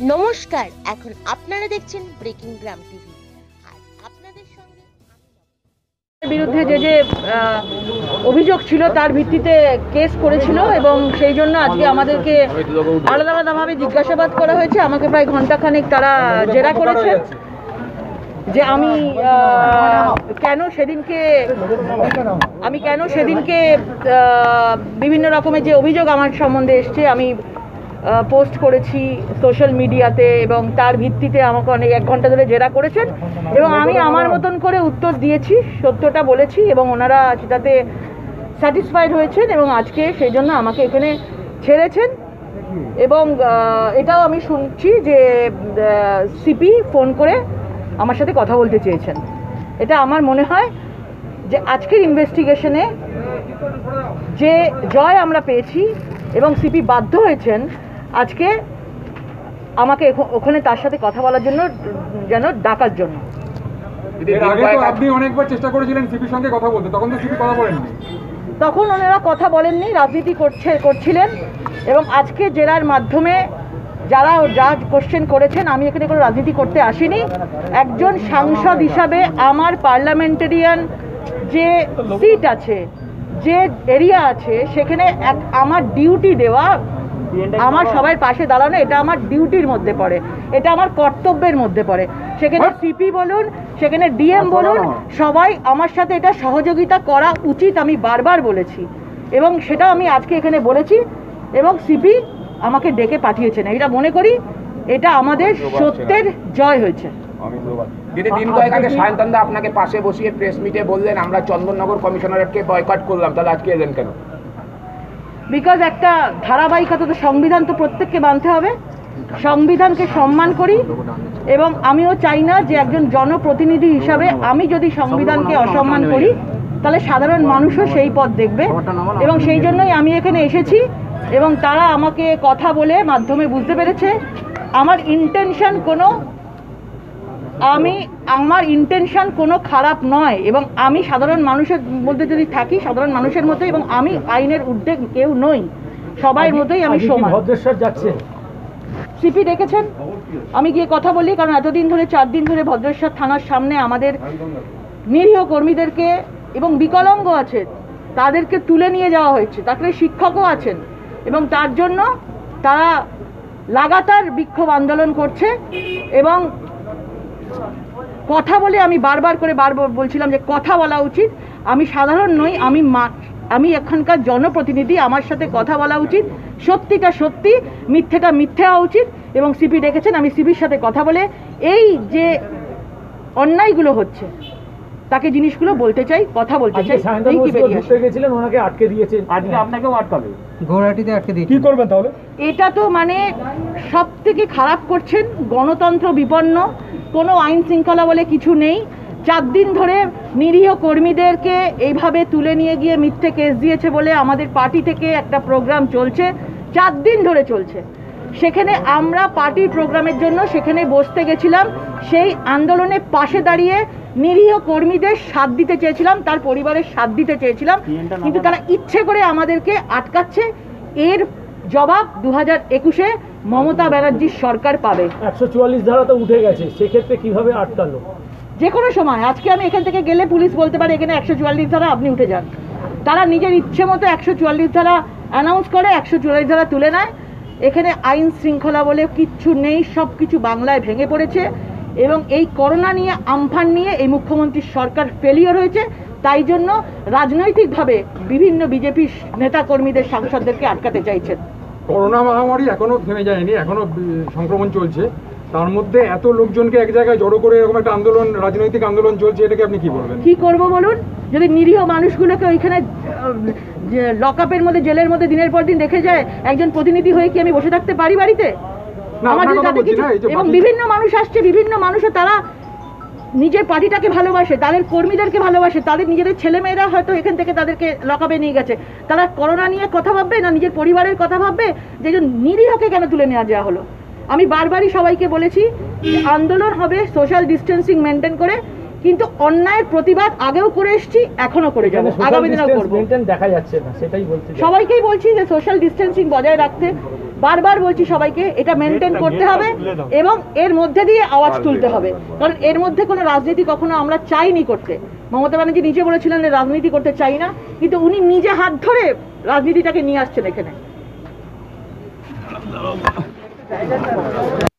নমস্কার, এখন আপনারা দেখছেন ব্রেকিং গ্রাম টিভি। আর আপনাদের সঙ্গে বিরুদ্ধে যে অভিযোগ ছিল তার ভিত্তিতে কেস করেছিল এবং সেই জন্য আজকে আমাদেরকে আলাদা আলাদাভাবে জিজ্ঞাসাবাদ করা হয়েছে। আমাকে প্রায় ঘন্টাখানেক তারা জেরা করেছে যে আমি কেন সেদিনকে বিভিন্ন রকমের যে অভিযোগ আমার সম্বন্ধে এসছে আমি পোস্ট করেছি সোশ্যাল মিডিয়াতে, এবং তার ভিত্তিতে আমাকে অনেক 1 ঘন্টা ধরে জেরা করেছেন এবং আমি আমার মতন করে উত্তর দিয়েছি, সত্যটা বলেছি এবং ওনারা সেটাতে স্যাটিসফাইড হয়েছেন এবং আজকে সেই জন্য আমাকে এখানে ছেড়েছেন। এবং এটাও আমি শুনছি যে সিপি ফোন করে আমার সাথে কথা বলতে চেয়েছেন। এটা আমার মনে হয় যে আজকের ইনভেস্টিগেশনে যে জয় আমরা পেয়েছি এবং সিপি বাধ্য হয়েছেন আজকে আমাকে ওখানে তার সাথে কথা বলার জন্য, যেন ডাকার জন্য। আপনি অনেকবার চেষ্টা করেছিলেন সিপির সঙ্গে কথা বলতে, তখন তো সিপি কথা বলেননি। তখন ওনারা কথা বলেননি, রাজনীতি করছিলেন এবং আজকে জেরার মাধ্যমে যারা যা কোশ্চেন করেছেন, আমি এখানে কোনো রাজনীতি করতে আসিনি। একজন সাংসদ হিসাবে আমার পার্লামেন্টারিয়ান যে সিট আছে, যে এরিয়া আছে, সেখানে আমার ডিউটি দেওয়া, আমার সবার পাশে দাঁড়ানো, এটা আমার ডিউটির মধ্যে পড়ে, এটা আমার কর্তব্যের মধ্যে পড়ে। সেখানে সিপি বলুন, সেখানে ডিএম বলুন, সবাই আমার সাথে এটা সহযোগিতা করা উচিত, আমি বারবার বলেছি এবং সেটা আমি আজকে এখানে বলেছি এবং সিপি আমাকে ডেকে পাঠিয়েছেন। এটা মনে করি এটা আমাদের সত্যের জয় হয়েছে। দিদি, দিন কয়েক আগে সায়ন্তনদা আপনাকে পাশে বসিয়ে প্রেস মিটে বললেন আমরা চন্দননগর কমিশনারেটকে বয়কট করলাম, তাহলে আজকে এলেন কেন? বিকজ একটা ধারাবাহিকতা, তো সংবিধান তো প্রত্যেককে মানতে হবে, সংবিধানকে সম্মান করি এবং আমিও চাই না যে একজন জনপ্রতিনিধি হিসাবে আমি যদি সংবিধানকে অসম্মান করি তাহলে সাধারণ মানুষও সেই পথ দেখবে এবং সেই জন্যই আমি এখানে এসেছি এবং তারা আমাকে কথা বলে মাধ্যমে বুঝতে পেরেছে আমার ইন্টেনশন কোনো খারাপ নয় এবং আমি সাধারণ মানুষের মধ্যে যদি থাকি, সাধারণ মানুষের মতো, এবং আমি আইনের ঊর্ধ্বে কেউ নই, সবাই মতোই আমি সমান। ভদ্রেশ্বর যাচ্ছে, সিপি ডেকেছেন, আমি গিয়ে কথা বলি, কারণ এতদিন ধরে 4 দিন ধরে ভদ্রেশ্বর থানার সামনে আমাদের নিরীহ কর্মীদেরকে এবং বিকলাঙ্গ আছে তাদেরকে তুলে নিয়ে যাওয়া হয়েছে, তারপরে শিক্ষকও আছেন এবং তার জন্য তারা লাগাতার বিক্ষোভ আন্দোলন করছে এবং কথা বলে আমি বারবার বলছিলাম যে কথা বলা উচিত, আমি সাধারণ নই, আমি এখানকার জনপ্রতিনিধি, আমার সাথে কথা বলা উচিত, সত্যিটা সত্যি, মিথ্যেটা মিথ্যে হওয়া উচিত এবং সিপি ডেকেছেন। আমি সিপির সাথে কথা বলে এই যে অন্যায়গুলো হচ্ছে তাকে জিনিসগুলো বলতে চাই, কথা বলতে চাই। ওনাকে আটকে দিয়েছে, আজকে আপনাকেও আটকাবে, গৌহাটিতে আটকে দিয়ে কি করবেন তাহলে? এটা তো মানে সব থেকে খারাপ করছেন, গণতন্ত্র বিপন্ন, কোনো আইন শৃঙ্খলা বলে কিছু নেই। 4 দিন ধরে নিরীহ কর্মীদেরকে এইভাবে তুলে নিয়ে গিয়ে মিথ্যে কেস দিয়েছে বলে আমাদের পার্টি থেকে একটা প্রোগ্রাম চলছে, 4 দিন ধরে চলছে। সেখানে আমরা পার্টির প্রোগ্রামের জন্য সেখানে বসতে গেছিলাম, সেই আন্দোলনে পাশে দাঁড়িয়ে নিরীহ কর্মীদের সাথ দিতে চেয়েছিলাম, তার পরিবারের সাথ দিতে চেয়েছিলাম, কিন্তু তারা ইচ্ছে করে আমাদেরকে আটকাচ্ছে। এর জবাব 2021-এ মমতা ব্যানার্জির সরকার পাবে। 144 ধারা তো উঠে গেছে, সেক্ষেত্রে কিভাবে আটকালো? যে কোনো সময়, আজকে আমি এখান থেকে গেলে পুলিশ বলতে পারে এখানে 144 ধারা, আপনি উঠে যান। তারা নিজের ইচ্ছে মতো 144 ধারা অ্যানাউন্স করে 144 ধারা তুলে নেয়। এখানে আইন শৃঙ্খলা বলে কিচ্ছু নেই, সব কিছু বাংলায় ভেঙে পড়েছে এবং এই করোনা নিয়ে, আমফান নিয়ে এই মুখ্যমন্ত্রীর সরকার ফেলিওর হয়েছে। তাই জন্য রাজনৈতিকভাবে বিভিন্ন বিজেপি নেতাকর্মীদের, সাংসদদেরকে আটকাতে চাইছেন। করোনা মহামারী এখনো থেমে যায়নি, এখনো সংক্রমণ চলছে, তার মধ্যে এত লোকজনকে এক জায়গায় জড়ো করে এরকম একটা আন্দোলন, রাজনৈতিক আন্দোলন চলছে, এটাকে আপনি কি বলবেন? কি করব বলুন? যদি নিরীহ মানুষগুলোকে ওইখানে লকআপের মধ্যে, জেলের মধ্যে দিনের পর দিন রেখে যায়, একজন প্রতিনিধি হয়ে কি আমি বসে থাকতে পারি বাড়িতে? এবং বিভিন্ন মানুষ আসছে, বিভিন্ন মানুষও তারা নিজের পার্টিটাকে ভালোবাসে, তাদের কর্মীদেরকে ভালোবাসে, তাদের নিজেদের ছেলেমেয়েরা হয়তো এখান থেকে তাদেরকে লকআপে নিয়ে গেছে, তারা করোনা নিয়ে কথা ভাববে না নিজের পরিবারের কথা ভাববে যে নিরীহকে কেন তুলে নেওয়া যাওয়া হলো? আমি বারবারই সবাইকে বলেছি আন্দোলন হবে সোশ্যাল ডিস্টেন্সিং মেনটেন করে, কিন্তু অন্যায়ের প্রতিবাদ আগেও করে এসেছি, এখনো করে যাবো, আগামী দিনেও করবো। দেখা যাচ্ছে না, সেটাই বলছি, সবাইকেই বলছি যে সোশ্যাল ডিস্টেন্সিং বজায় রাখতে, বারবার বলছি সবাইকে এটা মেনটেন করতে হবে এবং এর মধ্যে দিয়ে আওয়াজ তুলতে হবে, কারণ এর মধ্যে কোনো রাজনীতি কখনো আমরা চাইনি করতে। মমতা ব্যানার্জি নিজে বলেছিলেন যে রাজনীতি করতে চাই না, কিন্তু উনি নিজে হাত ধরে রাজনীতিটাকে নিয়ে আসছেন এখানে।